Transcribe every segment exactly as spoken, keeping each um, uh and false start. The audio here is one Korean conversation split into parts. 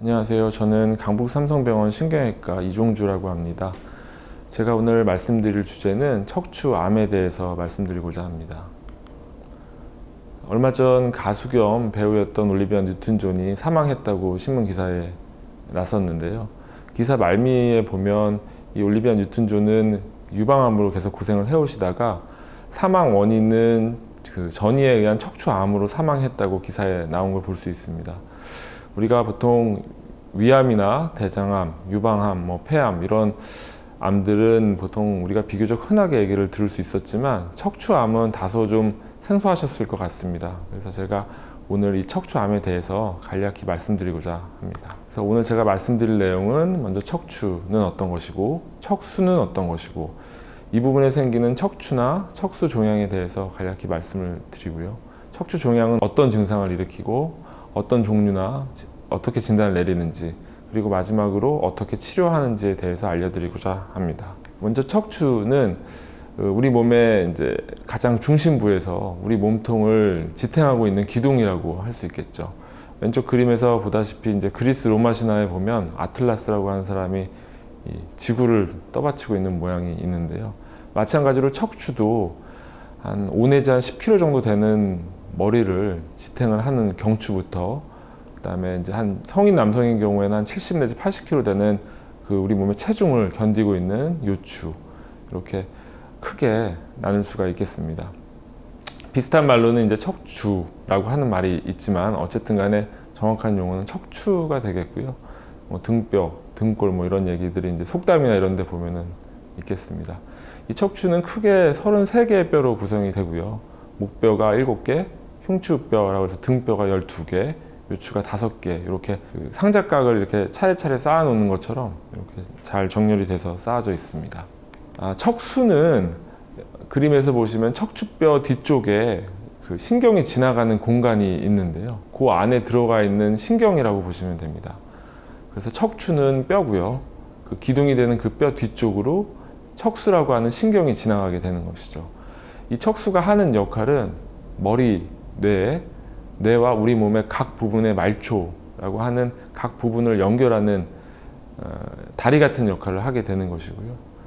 안녕하세요. 저는 강북삼성병원 신경외과 이종주라고 합니다. 제가 오늘 말씀드릴 주제는 척추암에 대해서 말씀드리고자 합니다. 얼마 전 가수 겸 배우였던 올리비아 뉴튼 존이 사망했다고 신문 기사에 났었는데요. 기사 말미에 보면 이 올리비아 뉴튼 존은 유방암으로 계속 고생을 해오시다가 사망 원인은 그 전이에 의한 척추암으로 사망했다고 기사에 나온 걸 볼 수 있습니다. 우리가 보통 위암이나 대장암, 유방암, 뭐 폐암 이런 암들은 보통 우리가 비교적 흔하게 얘기를 들을 수 있었지만 척추암은 다소 좀 생소하셨을 것 같습니다. 그래서 제가 오늘 이 척추암에 대해서 간략히 말씀드리고자 합니다. 그래서 오늘 제가 말씀드릴 내용은 먼저 척추는 어떤 것이고 척수는 어떤 것이고 이 부분에 생기는 척추나 척수 종양에 대해서 간략히 말씀을 드리고요. 척추 종양은 어떤 증상을 일으키고 어떤 종류나 어떻게 진단을 내리는지 그리고 마지막으로 어떻게 치료하는지에 대해서 알려드리고자 합니다. 먼저 척추는 우리 몸의 이제 가장 중심부에서 우리 몸통을 지탱하고 있는 기둥이라고 할 수 있겠죠. 왼쪽 그림에서 보다시피 이제 그리스 로마 신화에 보면 아틀라스라고 하는 사람이 이 지구를 떠받치고 있는 모양이 있는데요. 마찬가지로 척추도 한 오 내지 한 십 킬로그램 정도 되는 머리를 지탱을 하는 경추부터 그다음에 이제 한 성인 남성인 경우에는 한 칠십 내지 팔십 킬로그램 되는 그 우리 몸의 체중을 견디고 있는 요추, 이렇게 크게 나눌 수가 있겠습니다. 비슷한 말로는 이제 척추라고 하는 말이 있지만 어쨌든 간에 정확한 용어는 척추가 되겠고요. 뭐 등뼈, 등골 뭐 이런 얘기들이 이제 속담이나 이런 데 보면은 있겠습니다. 이 척추는 크게 서른세 개의 뼈로 구성이 되고요. 목뼈가 일곱 개, 흉추뼈라고 해서 등뼈가 열두 개, 요추가 다섯 개, 이렇게 그 상자각을 이렇게 차례차례 쌓아 놓는 것처럼 이렇게 잘 정렬이 돼서 쌓아져 있습니다. 아, 척수는 그림에서 보시면 척추뼈 뒤쪽에 그 신경이 지나가는 공간이 있는데요. 그 안에 들어가 있는 신경이라고 보시면 됩니다. 그래서 척추는 뼈고요. 그 기둥이 되는 그 뼈 뒤쪽으로 척수라고 하는 신경이 지나가게 되는 것이죠. 이 척수가 하는 역할은 머리, 뇌, 뇌와 우리 몸의 각 부분의 말초라고 하는 각 부분을 연결하는 어, 다리 같은 역할을 하게 되는 것이고요.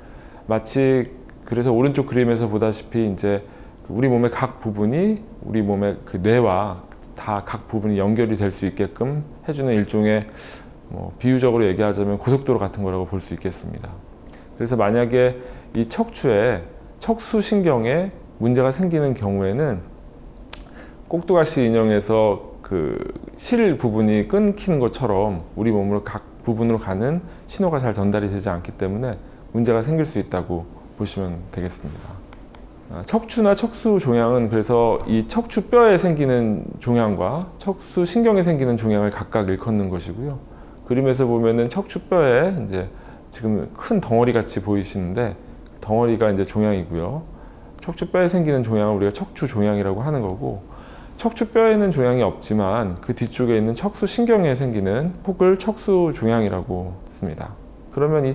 마치 그래서 오른쪽 그림에서 보다시피 이제 우리 몸의 각 부분이 우리 몸의 그 뇌와 다 각 부분이 연결이 될 수 있게끔 해주는 일종의 뭐 비유적으로 얘기하자면 고속도로 같은 거라고 볼 수 있겠습니다. 그래서 만약에 이 척추에 척수신경에 문제가 생기는 경우에는 꼭두가시 인형에서 그 실 부분이 끊기는 것처럼 우리 몸으로 각 부분으로 가는 신호가 잘 전달이 되지 않기 때문에 문제가 생길 수 있다고 보시면 되겠습니다. 척추나 척수 종양은 그래서 이 척추뼈에 생기는 종양과 척수신경에 생기는 종양을 각각 일컫는 것이고요. 그림에서 보면은 척추뼈에 이제 지금 큰 덩어리 같이 보이시는데 덩어리가 이제 종양이고요. 척추뼈에 생기는 종양을 우리가 척추 종양이라고 하는 거고, 척추뼈에는 종양이 없지만 그 뒤쪽에 있는 척수신경에 생기는 혹을 척수종양이라고 씁니다. 그러면 이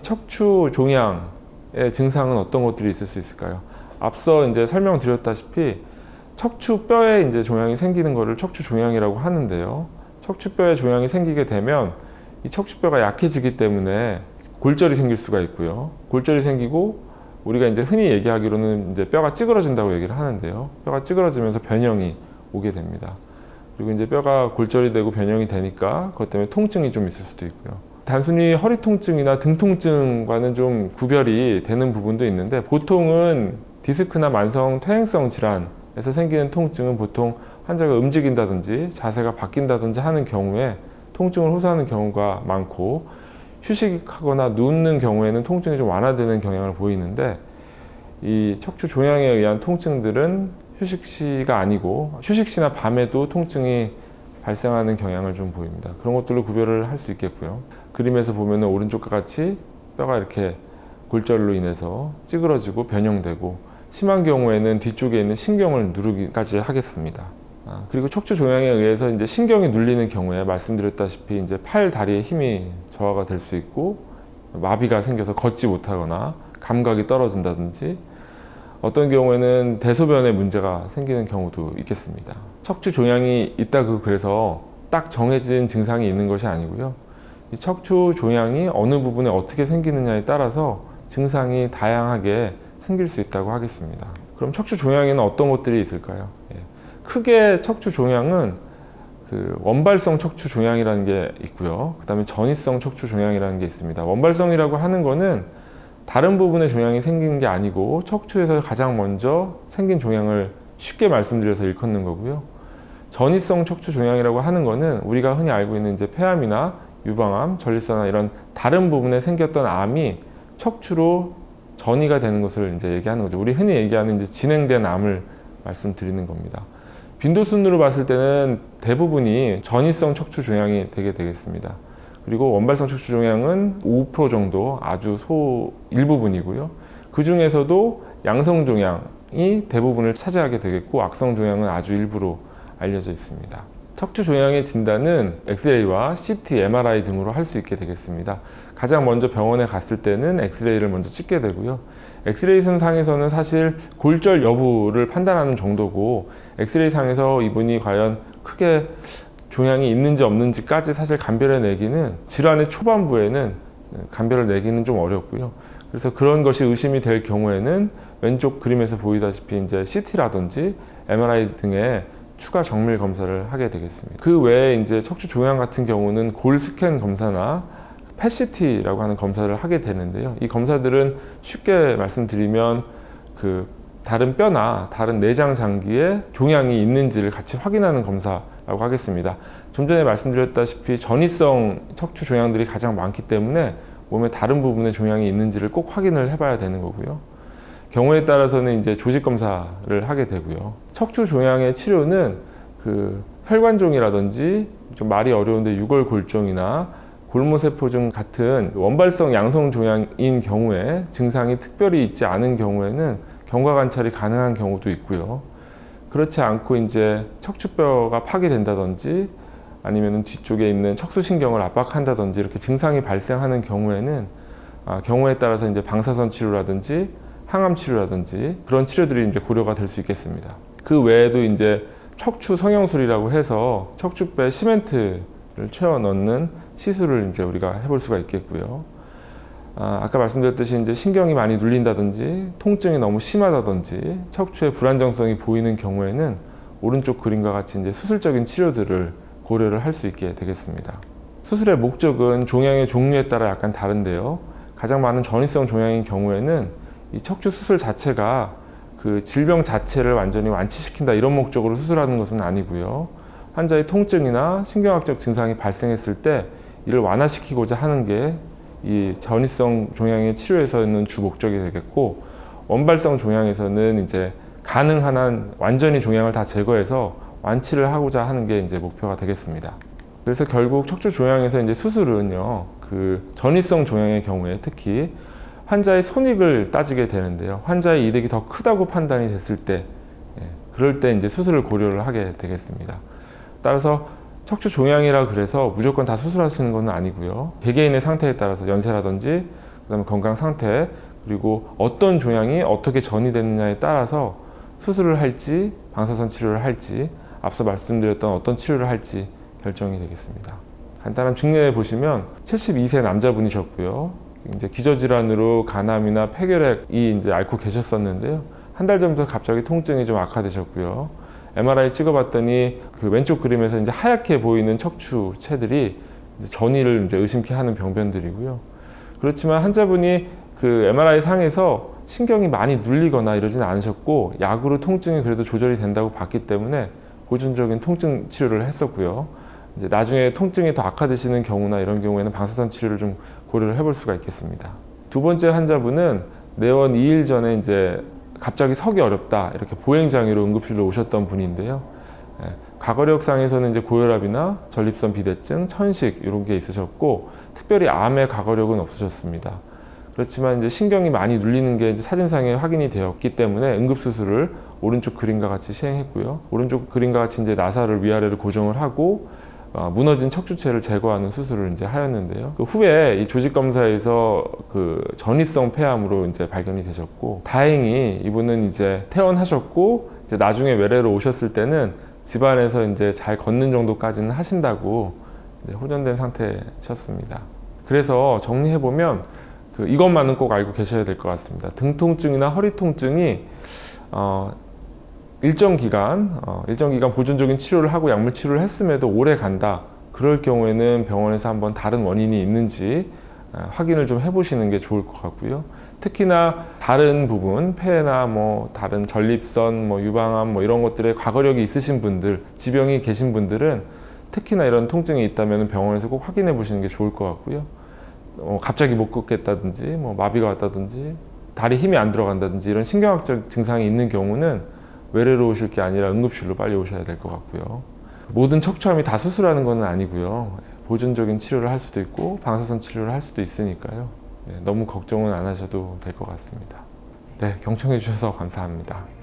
척추종양의 증상은 어떤 것들이 있을 수 있을까요? 앞서 이제 설명드렸다시피 척추뼈에 이제 종양이 생기는 것을 척추종양이라고 하는데요. 척추뼈에 종양이 생기게 되면 이 척추뼈가 약해지기 때문에 골절이 생길 수가 있고요. 골절이 생기고 우리가 이제 흔히 얘기하기로는 이제 뼈가 찌그러진다고 얘기를 하는데요. 뼈가 찌그러지면서 변형이 오게 됩니다. 그리고 이제 뼈가 골절이 되고 변형이 되니까 그것 때문에 통증이 좀 있을 수도 있고요. 단순히 허리 통증이나 등 통증과는 좀 구별이 되는 부분도 있는데, 보통은 디스크나 만성 퇴행성 질환에서 생기는 통증은 보통 환자가 움직인다든지 자세가 바뀐다든지 하는 경우에 통증을 호소하는 경우가 많고, 휴식하거나 눕는 경우에는 통증이 좀 완화되는 경향을 보이는데, 이 척추 종양에 의한 통증들은 휴식시가 아니고 휴식시나 밤에도 통증이 발생하는 경향을 좀 보입니다. 그런 것들로 구별을 할 수 있겠고요. 그림에서 보면 오른쪽과 같이 뼈가 이렇게 골절로 인해서 찌그러지고 변형되고, 심한 경우에는 뒤쪽에 있는 신경을 누르기까지 하겠습니다. 아, 그리고 척추 종양에 의해서 이제 신경이 눌리는 경우에 말씀드렸다시피 이제 팔, 다리의 힘이 저하가 될 수 있고 마비가 생겨서 걷지 못하거나 감각이 떨어진다든지, 어떤 경우에는 대소변에 문제가 생기는 경우도 있겠습니다. 척추 종양이 있다고 그래서 딱 정해진 증상이 있는 것이 아니고요. 이 척추 종양이 어느 부분에 어떻게 생기느냐에 따라서 증상이 다양하게 생길 수 있다고 하겠습니다. 그럼 척추 종양에는 어떤 것들이 있을까요? 예. 크게 척추 종양은 그 원발성 척추 종양이라는 게 있고요. 그 다음에 전이성 척추 종양이라는 게 있습니다. 원발성이라고 하는 거는 다른 부분의 종양이 생기는 게 아니고 척추에서 가장 먼저 생긴 종양을 쉽게 말씀드려서 일컫는 거고요. 전이성 척추 종양이라고 하는 거는 우리가 흔히 알고 있는 이제 폐암이나 유방암, 전립선암 이런 다른 부분에 생겼던 암이 척추로 전이가 되는 것을 이제 얘기하는 거죠. 우리 흔히 얘기하는 이제 진행된 암을 말씀드리는 겁니다. 빈도순으로 봤을 때는 대부분이 전이성 척추 종양이 되게 되겠습니다. 그리고 원발성 척추 종양은 오 퍼센트 정도 아주 소 일부분이고요. 그 중에서도 양성 종양이 대부분을 차지하게 되겠고 악성 종양은 아주 일부로 알려져 있습니다. 척추 종양의 진단은 엑스레이와 씨티, 엠알아이 등으로 할 수 있게 되겠습니다. 가장 먼저 병원에 갔을 때는 엑스레이를 먼저 찍게 되고요. 엑스레이 상에서는 사실 골절 여부를 판단하는 정도고 엑스레이 상에서 이분이 과연 크게 종양이 있는지 없는지까지 사실 감별해 내기는 질환의 초반부에는 감별을 내기는 좀 어렵고요. 그래서 그런 것이 의심이 될 경우에는 왼쪽 그림에서 보이다시피 이제 씨티라든지 엠알아이 등의 추가 정밀 검사를 하게 되겠습니다. 그 외에 이제 척추 종양 같은 경우는 골 스캔 검사나 펫시티라고 하는 검사를 하게 되는데요. 이 검사들은 쉽게 말씀드리면 그 다른 뼈나 다른 내장 장기에 종양이 있는지를 같이 확인하는 검사라고 하겠습니다. 좀 전에 말씀드렸다시피 전이성 척추 종양들이 가장 많기 때문에 몸의 다른 부분에 종양이 있는지를 꼭 확인을 해봐야 되는 거고요. 경우에 따라서는 이제 조직 검사를 하게 되고요. 척추 종양의 치료는 그 혈관종이라든지 좀 말이 어려운데 유골골종이나 골모세포증 같은 원발성 양성 종양인 경우에 증상이 특별히 있지 않은 경우에는 경과 관찰이 가능한 경우도 있고요. 그렇지 않고 이제 척추뼈가 파괴된다든지 아니면 뒤쪽에 있는 척수신경을 압박한다든지 이렇게 증상이 발생하는 경우에는 아, 경우에 따라서 이제 방사선 치료라든지 항암 치료라든지 그런 치료들이 이제 고려가 될 수 있겠습니다. 그 외에도 이제 척추 성형술이라고 해서 척추뼈에 시멘트를 채워 넣는 시술을 이제 우리가 해볼 수가 있겠고요. 아, 아까 말씀드렸듯이 이제 신경이 많이 눌린다든지 통증이 너무 심하다든지 척추의 불안정성이 보이는 경우에는 오른쪽 그림과 같이 이제 수술적인 치료들을 고려를 할 수 있게 되겠습니다. 수술의 목적은 종양의 종류에 따라 약간 다른데요. 가장 많은 전이성 종양인 경우에는 이 척추 수술 자체가 그 질병 자체를 완전히 완치시킨다 이런 목적으로 수술하는 것은 아니고요. 환자의 통증이나 신경학적 증상이 발생했을 때 이를 완화시키고자 하는 게 이 전이성 종양의 치료에서는 주 목적이 되겠고 원발성 종양에서는 이제 가능한 한 완전히 종양을 다 제거해서 완치를 하고자 하는 게 이제 목표가 되겠습니다. 그래서 결국 척추 종양에서 이제 수술은요, 그 전이성 종양의 경우에 특히 환자의 손익을 따지게 되는데요. 환자의 이득이 더 크다고 판단이 됐을 때, 예, 그럴 때 이제 수술을 고려를 하게 되겠습니다. 따라서 척추 종양이라 그래서 무조건 다 수술하시는 건 아니고요. 개개인의 상태에 따라서 연세라든지 그다음에 건강 상태 그리고 어떤 종양이 어떻게 전이 됐느냐에 따라서 수술을 할지 방사선 치료를 할지 앞서 말씀드렸던 어떤 치료를 할지 결정이 되겠습니다. 간단한 증례 보시면 칠십이 세 남자분이셨고요. 이제 기저질환으로 간암이나 폐결핵이 이제 앓고 계셨었는데요. 한 달 전부터 갑자기 통증이 좀 악화되셨고요. 엠알아이 찍어봤더니 그 왼쪽 그림에서 이제 하얗게 보이는 척추체들이 이제 전이를 이제 의심케 하는 병변들이고요. 그렇지만 환자분이 그 엠알아이 상에서 신경이 많이 눌리거나 이러지는 않으셨고 약으로 통증이 그래도 조절이 된다고 봤기 때문에 보존적인 통증 치료를 했었고요. 이제 나중에 통증이 더 악화되시는 경우나 이런 경우에는 방사선 치료를 좀 고려를 해볼 수가 있겠습니다. 두 번째 환자분은 내원 이 일 전에 이제 갑자기 서기 어렵다 이렇게 보행장애로 응급실로 오셨던 분인데요. 예, 과거력상에서는 이제 고혈압이나 전립선 비대증, 천식 이런 게 있으셨고 특별히 암의 과거력은 없으셨습니다. 그렇지만 이제 신경이 많이 눌리는 게 이제 사진상에 확인이 되었기 때문에 응급수술을 오른쪽 그림과 같이 시행했고요. 오른쪽 그림과 같이 이제 나사를 위아래로 고정을 하고 어, 무너진 척추체를 제거하는 수술을 이제 하였는데요. 그 후에 이 조직 검사에서 그 전이성 폐암으로 이제 발견이 되셨고, 다행히 이분은 이제 퇴원하셨고, 이제 나중에 외래로 오셨을 때는 집안에서 이제 잘 걷는 정도까지는 하신다고 이제 호전된 상태셨습니다. 그래서 정리해보면 그 이것만은 꼭 알고 계셔야 될 것 같습니다. 등 통증이나 허리 통증이 어, 일정 기간, 어, 일정 기간 보존적인 치료를 하고 약물 치료를 했음에도 오래 간다. 그럴 경우에는 병원에서 한번 다른 원인이 있는지 어, 확인을 좀 해보시는 게 좋을 것 같고요. 특히나 다른 부분, 폐나 뭐 다른 전립선, 뭐 유방암 뭐 이런 것들에 과거력이 있으신 분들, 지병이 계신 분들은 특히나 이런 통증이 있다면 병원에서 꼭 확인해 보시는 게 좋을 것 같고요. 어, 갑자기 못 걷겠다든지, 뭐 마비가 왔다든지, 다리 힘이 안 들어간다든지 이런 신경학적 증상이 있는 경우는 외래로 오실 게 아니라 응급실로 빨리 오셔야 될 것 같고요. 모든 척추암이 다 수술하는 건 아니고요. 보존적인 치료를 할 수도 있고 방사선 치료를 할 수도 있으니까요. 네, 너무 걱정은 안 하셔도 될 것 같습니다. 네, 경청해 주셔서 감사합니다.